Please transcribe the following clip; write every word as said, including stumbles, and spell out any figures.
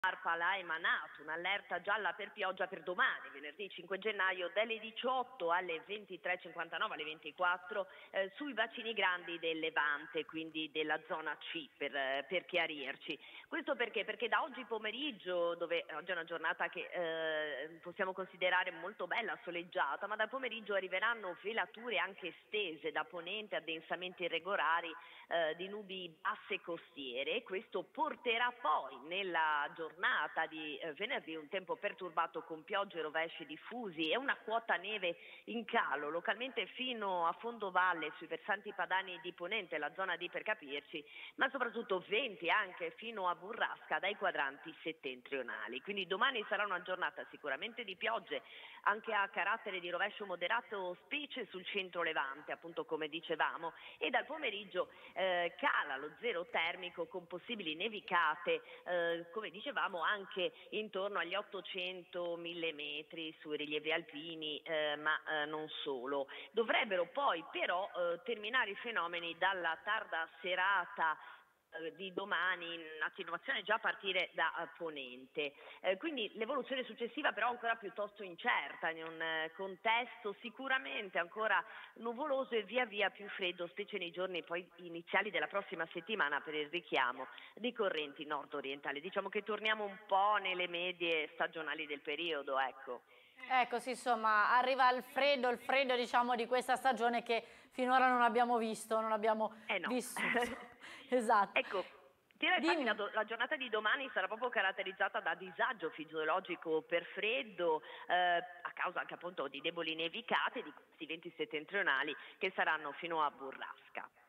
ARPA ha emanato un'allerta gialla per pioggia per domani, venerdì cinque gennaio, dalle diciotto alle ventitré e cinquantanove, alle ventiquattro, eh, sui bacini grandi del Levante, quindi della zona C, per, eh, per chiarirci. Questo perché? Perché da oggi pomeriggio, dove oggi è una giornata che eh, possiamo considerare molto bella, soleggiata, ma dal pomeriggio arriveranno velature anche estese da ponente, addensamenti irregolari eh, di nubi basse costiere. Questo porterà poi nella giornata giornata di eh, venerdì un tempo perturbato con piogge e rovesci diffusi e una quota neve in calo, localmente fino a fondovalle sui versanti padani di Ponente, la zona D per capirci, ma soprattutto venti anche fino a burrasca dai quadranti settentrionali. Quindi domani sarà una giornata sicuramente di piogge, anche a carattere di rovescio moderato, specie sul centro Levante, appunto come dicevamo, e dal pomeriggio eh, cala lo zero termico con possibili nevicate, eh, come dicevamo, anche intorno agli ottocento mille metri sui rilievi alpini, eh, ma eh, non solo. Dovrebbero poi però eh, terminare i fenomeni dalla tarda serata eh, di domani, in attenuazione già a partire da eh, Ponente. Eh, quindi l'evoluzione successiva però ancora piuttosto incerta, in un eh, contesto sicuramente ancora nuvoloso e via via più freddo, specie nei giorni poi iniziali della prossima settimana per il richiamo di correnti nord-orientali. Diciamo che torniamo un po' nelle medie stagionali del periodo, ecco. Ecco, sì, insomma, arriva il freddo, il freddo diciamo di questa stagione che finora non abbiamo visto, non abbiamo Eh no. vissuto. Esatto. Ecco, direi infatti la, Dimmi. la giornata di domani sarà proprio caratterizzata da disagio fisiologico per freddo, eh, a causa anche appunto di deboli nevicate, di questi venti settentrionali che saranno fino a burrasca.